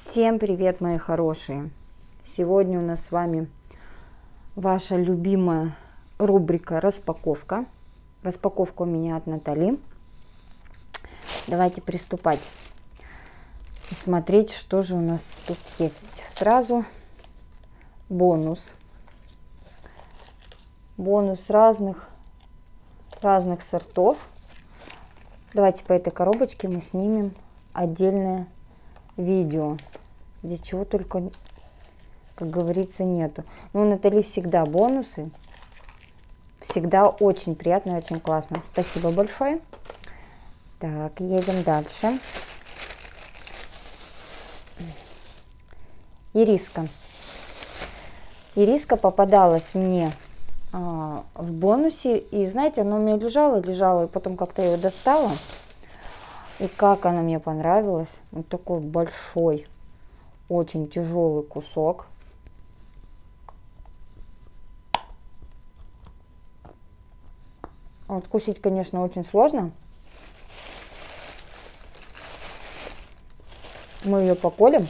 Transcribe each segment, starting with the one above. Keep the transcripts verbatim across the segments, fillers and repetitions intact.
Всем привет, мои хорошие! Сегодня у нас с вами ваша любимая рубрика распаковка. Распаковка у меня от Натали. Давайте приступать и смотреть, что же у нас тут есть. Сразу бонус. Бонус разных, разных сортов. Давайте по этой коробочке мы снимем отдельное видео. Здесь чего только, как говорится, нету. Но у Натали всегда бонусы. Всегда очень приятно и очень классно. Спасибо большое. Так, едем дальше. Ириска. Ириска попадалась мне а, в бонусе. И знаете, она у меня лежала, лежала, и потом как-то ее достала. И как она мне понравилась. Вот такой большой, очень тяжелый кусок. Откусить, конечно, очень сложно. Мы ее поколем.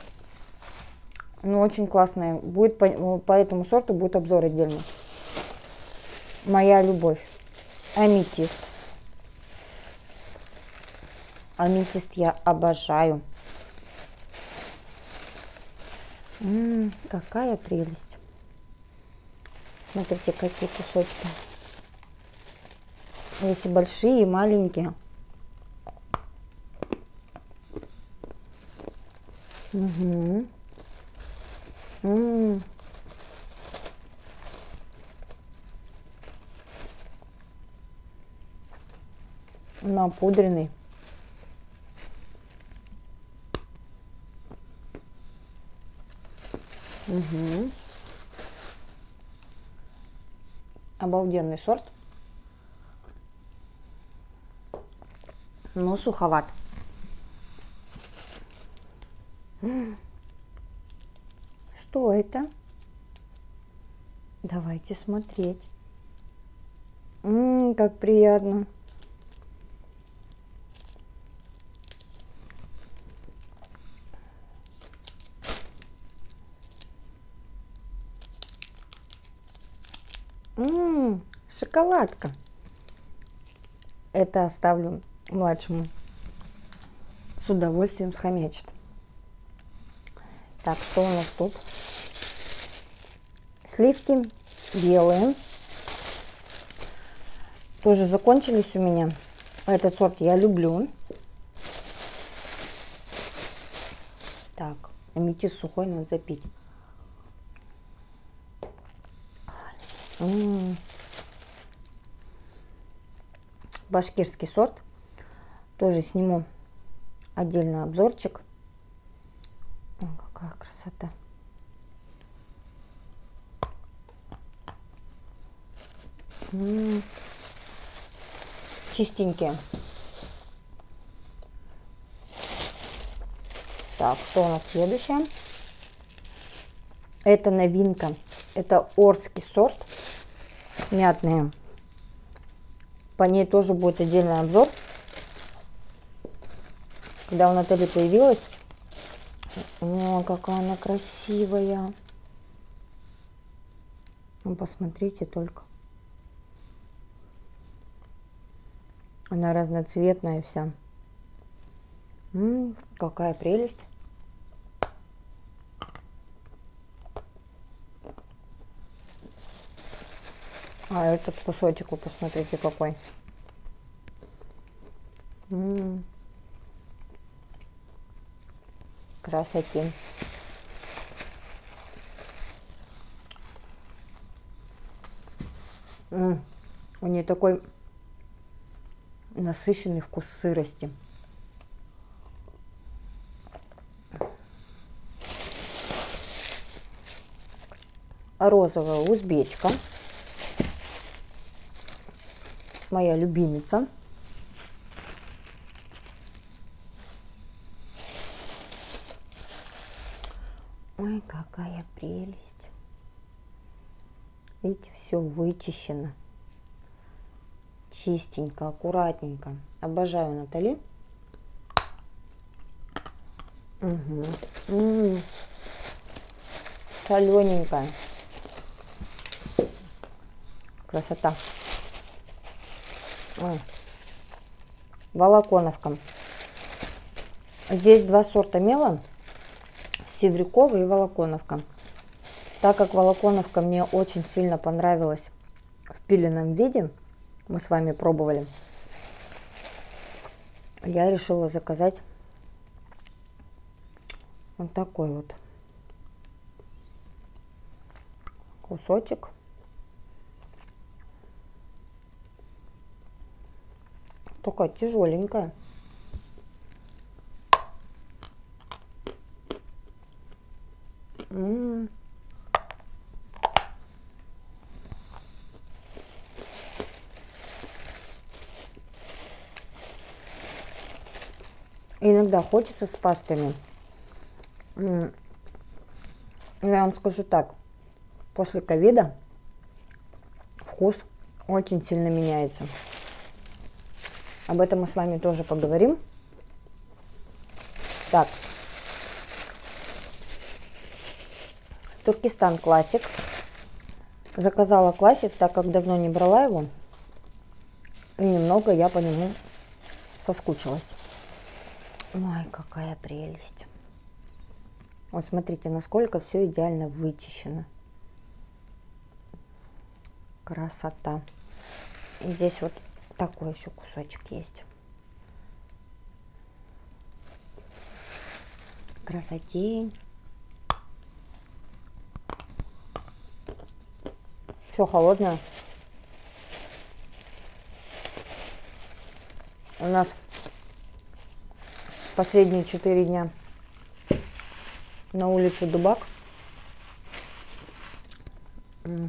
Но очень классная. Будет по, по этому сорту будет обзор отдельно. Моя любовь. Аметист. Аметист я обожаю. М-м, какая прелесть. Смотрите, какие кусочки. Есть и большие, и маленькие. Угу. М-м. Напудренный. Угу. Обалденный сорт. Но суховат. Что это? Давайте смотреть. Ммм, как приятно. Ммм, шоколадка. Это оставлю младшему. С удовольствием схомячит. Так, что у нас тут? Сливки белые. Тоже закончились у меня. Этот сорт я люблю. Так, аметист сухой надо запить. М-м-м. Башкирский сорт. Тоже сниму отдельный обзорчик. О, какая красота. М-м-м. Чистенькие. Так, что у нас следующее? Это новинка. Это Орский сорт. Мятные. По ней тоже будет отдельный обзор. Когда у Натали появилась. О, какая она красивая. Ну, посмотрите только. Она разноцветная вся. М-м, какая прелесть. А этот кусочек, вы посмотрите, какой. М-м. Красоте. М-м. У нее такой насыщенный вкус сырости. Розовая узбечка. Моя любимица. Ой, какая прелесть. Видите, все вычищено. Чистенько, аккуратненько. Обожаю Натали. Угу. М-м. Солененькая. Красота. Ой. Волоконовка. Здесь два сорта мела. Севрюкова и Волоконовка. Так как Волоконовка мне очень сильно понравилась в пиленном виде, мы с вами пробовали, я решила заказать вот такой вот кусочек. Такая тяжеленькая. М-м. Иногда хочется с пастами. М-м. Я вам скажу так, после ковида вкус очень сильно меняется. Об этом мы с вами тоже поговорим. Так. Туркестан Классик. Заказала Классик, так как давно не брала его. И немного я по нему соскучилась. Ой, какая прелесть. Вот смотрите, насколько все идеально вычищено. Красота. И здесь вот такой еще кусочек есть. Красотень. Все холодное. У нас последние четыре дня на улице Дубак. М-м.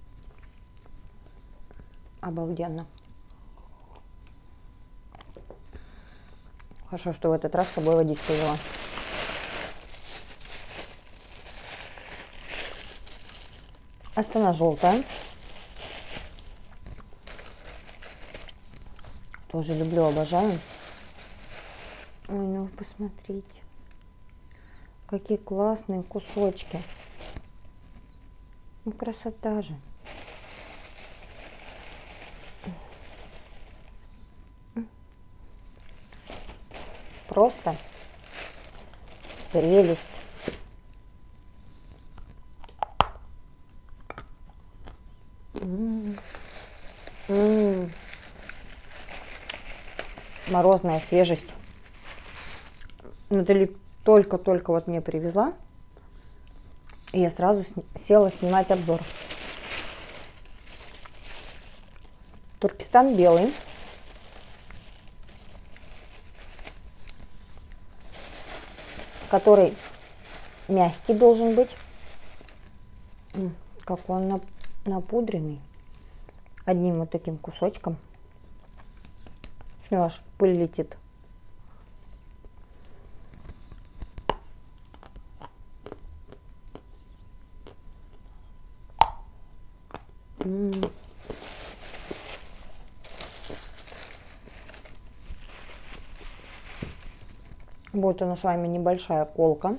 Обалденно. Хорошо, что в этот раз с собой водичку взяла. Астана желтая. Тоже люблю, обожаю. Ой, ну посмотрите. Какие классные кусочки. Ну, красота же. Просто прелесть. М-м-м. М-м. Морозная свежесть. Натали только-только вот мне привезла. И я сразу села снимать обзор. Туркестан белый. Который мягкий должен быть. Как он напудренный. Одним вот таким кусочком. Аж пыль летит. М-м. Вот у нас с вами небольшая колка.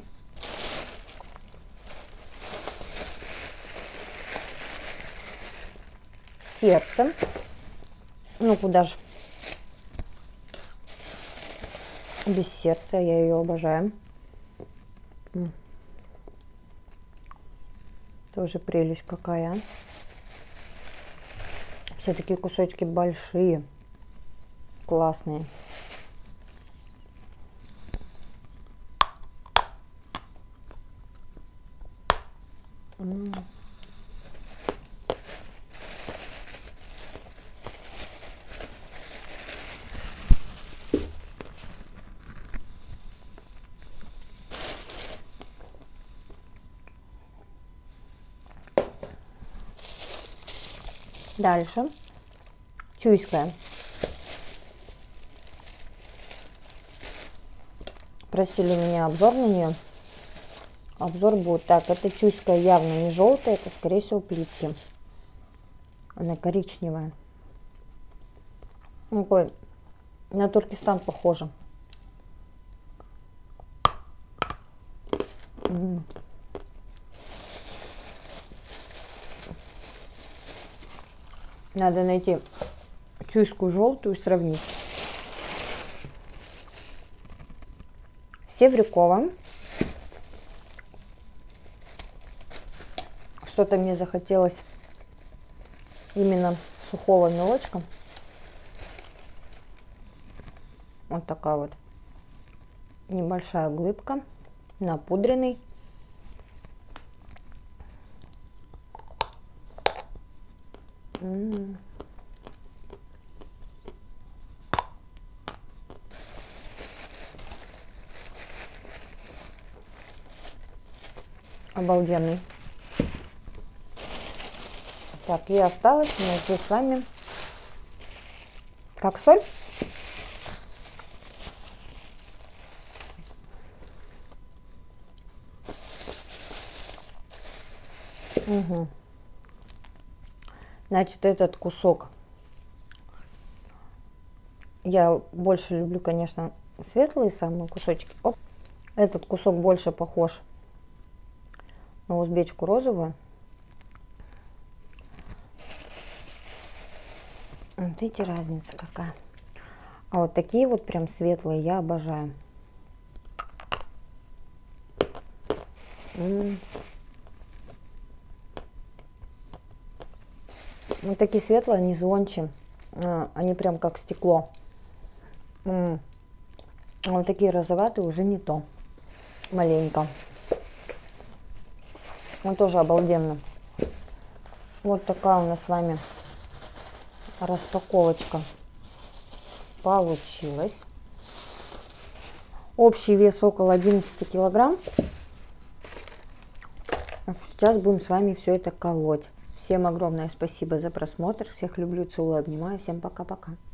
Сердце. Ну куда же без сердца, я ее обожаю. М. Тоже прелесть какая. Все такие кусочки большие, классные. М. Дальше чуйская. Просили меня обзор на нее. Обзор будет так. Это чуйская явно не желтая, это скорее всего плитки. Она коричневая. Такой на Туркестан похоже. М. Надо найти чуйскую желтую, сравнить. Севрюкова. Что-то мне захотелось именно сухого мелочка. Вот такая вот небольшая глыбка, напудренный. М-м. Обалденный. Так, и осталось найти с вами как соль. Угу. Значит, этот кусок я больше люблю, конечно, светлые самые кусочки. Оп. Этот кусок больше похож на узбечку розовую. Вот видите, разница какая. А вот такие вот прям светлые я обожаю. М-м. Вот такие светлые, они звонче. А, они прям как стекло. М-м. А вот такие розоватые уже не то. Маленько. Он тоже обалденно. Вот такая у нас с вами распаковочка получилась. Общий вес около одиннадцати килограмм. Сейчас будем с вами все это колоть. Всем огромное спасибо за просмотр. Всех люблю, целую, обнимаю. Всем пока-пока.